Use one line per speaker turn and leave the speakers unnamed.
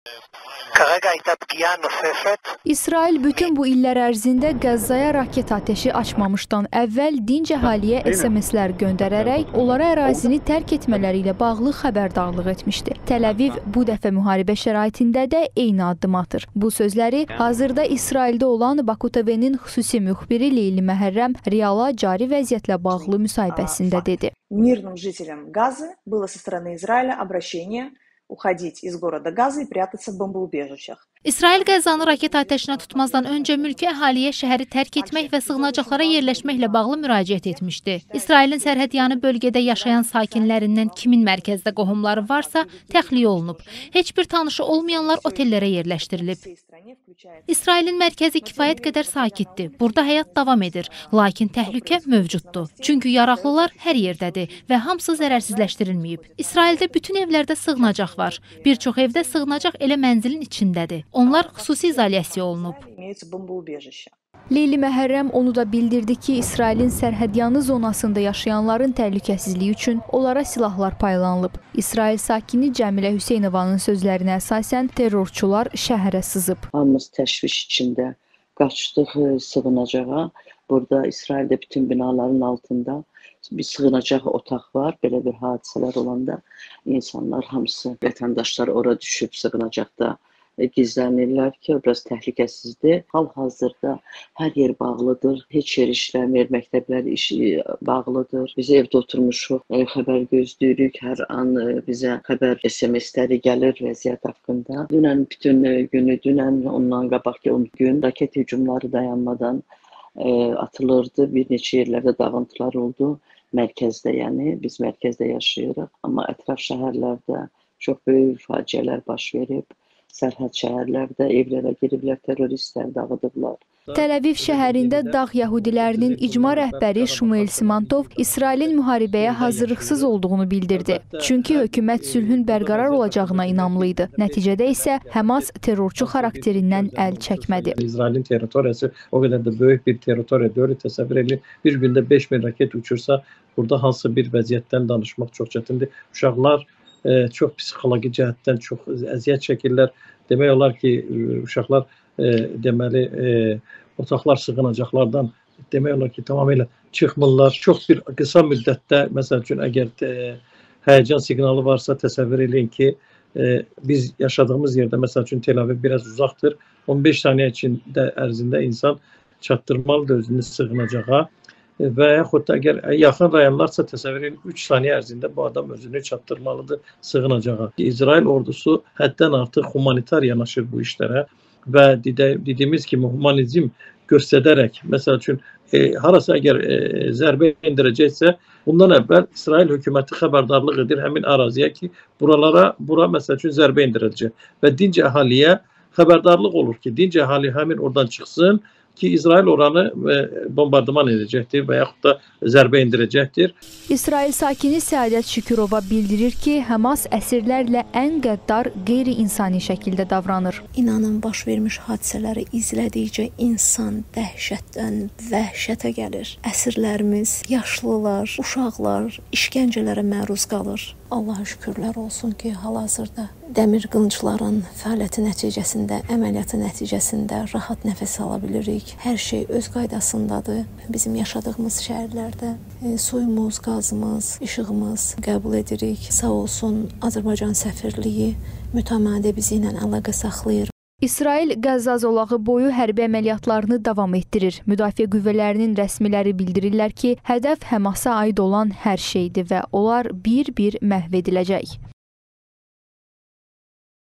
İsrail bütün bu illər ərzində Qəzzaya raket ateşi açmamışdan əvvəl dinc əhaliyə SMS-lər göndərərək onlara ərazini tərk etmələri ilə bağlı xəbərdarlıq etmişdi. Təl-Əviv bu dəfə müharibə şəraitində də eyni addım atır. Bu sözləri hazırda İsraildə olan Baku TV-nin xüsusi müxbiri Leyli Məhərrəm Reala cari vəziyyətlə bağlı müsahibəsində dedi.
Мирным жителям Газы было со стороны Израиля обращение уходить из города Газы и прятаться в бомбоубежищах.
İsrail Qəzzanı raket atəşinə tutmazdan öncə mülki əhaliyə şəhəri tərk etmək və sığınacaqlara yerləşməklə bağlı müraciət etmişdi. İsrailin sərhədyanı bölgədə yaşayan sakinlərindən kimin mərkəzdə qohumları varsa təxliyə olunub. Heç bir tanışı olmayanlar otellərə yerləşdirilib. İsrailin mərkəzi kifayət qədər sakitdir. Burada həyat davam edir, lakin təhlükə mövcuddur. Çünki yaraqlılar hər yerdədir və hamısı zərərsizləşdirilməyib. İsraildə bütün evlərdə sığınacaq var. Bir çox evdə sığınacaq elə mənzilin içindədir. Onlar xüsusi izolyasiya olunub.
Leyli Məhərrəm onu da bildirdi ki, İsrailin sərhədyanı zonasında yaşayanların təhlükəsizliyi üçün onlara silahlar paylanılıb. İsrail sakini Cəmilə Hüseynovanın sözlərinə əsasən terrorçular şəhərə sızıb.
Hamımız təşviş içində qaçdıq sığınacağa. Burada İsraildə bütün binaların altında bir sığınacaq otaq var. Belə bir hadisələr olanda insanlar hamısı, vətəndaşlar ora düşüb sığınacaqda gizlənirlər ki, biraz təhlükəsizdir. Hal-hazırda hər yer bağlıdır, heç yer işləmir, məktəblər bağlıdır. Biz evdə oturmuşuq, xəbər gözləyirik, hər an bizə xəbər SMS-ləri gəlir vəziyyət haqqında. Dünən bütün günü, ondan qabaqki 10 gün raket hücumları dayanmadan atılırdı. Bir neçə yerlərdə dağıntılar oldu. Mərkəzdə, yəni biz mərkəzdə yaşayırıq. Amma ətraf şəhərlərdə çox böyük faciələr baş verib. Sərhəd şəhərlərdə evlərə giriblər, terroristlər dağıdıblar.
Təl-Əviv şəhərində dağ yəhudilərinin icma rəhbəri Şmuel Simantov İsrailin müharibəyə hazırlıqsız olduğunu bildirdi. Çünki hökumət sülhün bərqərar olacağına inamlıydı. Nəticədə isə Həmas terrorçu xarakterindən əl çəkmədi.
İsrailin territoriyası o qədər də böyük bir territoriya təsəvvür edilir. Bir gündə 5000 raket uçursa, burada hansı bir vəziyyətdən danışmaq çox çətindir. Uşaqlar çox psixoloji cəhətdən çox əziyyət çəkirlər. Demək olar ki, uşaqlar deməli otaqlar sığınacaqlardan demək olar ki, tamamilə çıxmırlar. Çox bir qısa müddətdə, məsəl üçün, əgər həyəcan siqnalı varsa təsəvvür edin ki, biz yaşadığımız yerdə, məsəl üçün, Tel-Aviv biraz uzaqdır. 15 saniyə ərzində insan çatdırmalıdır özünü sığınacağa. Və yaxud da əgər yaxın rayonlarsa təsəvvür edin, 3 saniyə ərzində bu adam özünü çatdırmalıdır sığınacağa. İsrail ordusu həddən artıq humanitar yanaşır bu işlərə və dediyimiz kimi humanizm göstərərək, məsəl üçün, harasa əgər zərbə indirəcəksə, bundan əvvəl İsrail hökuməti xəbərdarlıq edir həmin əraziyə ki, bura məsəl üçün zərbə indirəcək və dinc əhaliyə xəbərdarlıq olur ki, dinc əhali həmin oradan çıxsın ki, İsrail oranı bombardıman edəcəkdir və yaxud da zərbə indirəcəkdir.
İsrail sakini Səadət Şükürova bildirir ki, Həmas əsirlərlə ən qəddar, qeyri-insani şəkildə davranır.
İnanın, baş vermiş hadisələri izlədikcə insan dəhşətdən vəhşətə gəlir. Əsirlərimiz, yaşlılar, uşaqlar işgəncələrə məruz qalır. Allaha şükürlər olsun ki, hal-hazırda dəmir qılıncların fəaliyyəti nəticəsində, əməliyyatı nəticəsində rahat nəfəs ala bilirik. Hər şey öz qaydasındadır. Bizim yaşadığımız şəhərlərdə suyumuz, qazımız, işığımız qəbul edirik. Sağ olsun Azərbaycan səfirliyi mütəmadi bizi ilə əlaqə saxlayır.
İsrail Qəzza zolağı boyu hərbi əməliyyatlarını davam etdirir. Müdafiə qüvvələrinin rəsmiləri bildirirlər ki, hədəf Həmasa aid olan hər şeydir və onlar bir-bir məhv ediləcək.